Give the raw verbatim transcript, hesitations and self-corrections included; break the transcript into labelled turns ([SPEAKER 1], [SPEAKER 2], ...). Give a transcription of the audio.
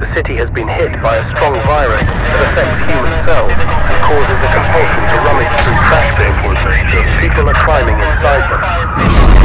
[SPEAKER 1] city has been hit by a strong virus that affects human cells and causes a compulsion to rummage through trash bins. People are climbing inside them.